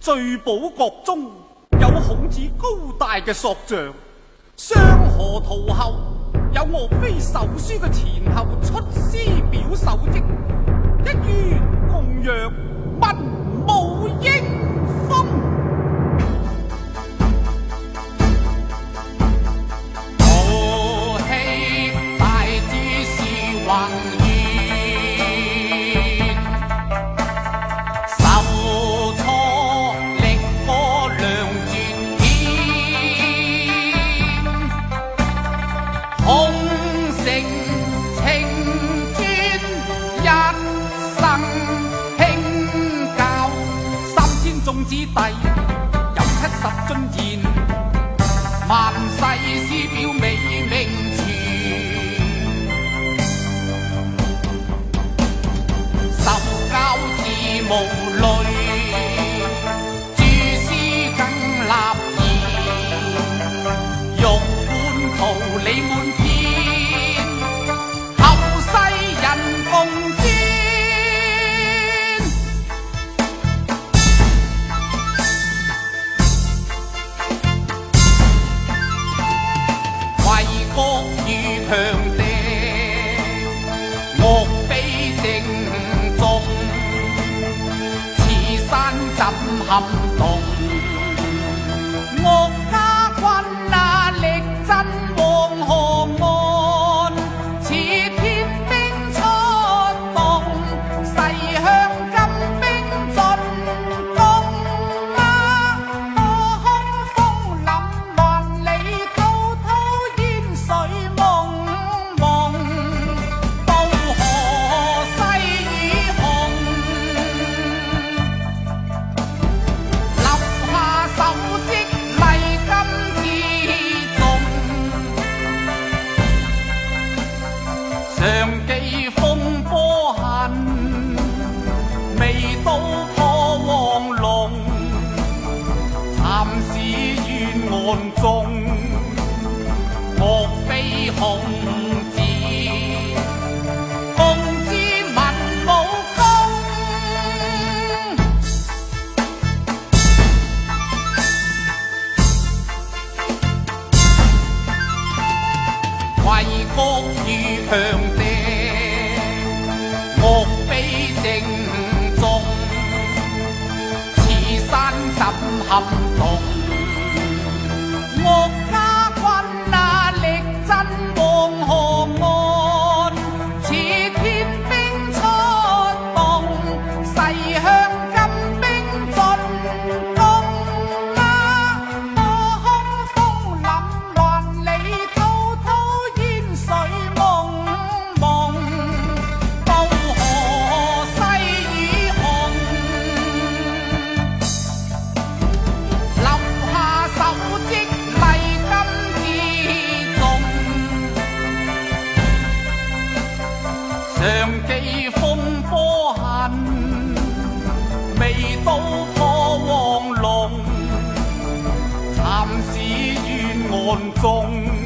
聚寶閣中有孔子高大嘅塑像，雙河圖後有岳飛手書嘅前後出師表手跡，一於共曰文武英風。豪氣大志是宏願，受挫力過良絕險，空成情專一生興教，3000眾子弟有70進言，萬世師表美名傳。受教自無慮，著書更立言，玉冠桃李滿天，後世人共尊。為國如強敵，岳飛正宗，此山怎撼動？岳家軍啊，力震黃河岸，似天兵出動，誓向金兵進攻啊！多空風凜萬里，滔滔煙水濛濛，渡河西與雄，立下手跡勵今自重，常記風波痕，未到破黃龍，蠶事怨案中，岳飛孔子共之文武功，為國如強敵，岳飛正宗，此山怎撼動？岳家軍啊，力震黃河岸，似天兵出動，誓向金兵進攻啊！多空風凜萬里，滔滔煙水濛濛，渡河西與雄，立下手跡勵今自重，常記風波痕，未到破黃龍，蠶事怨案中。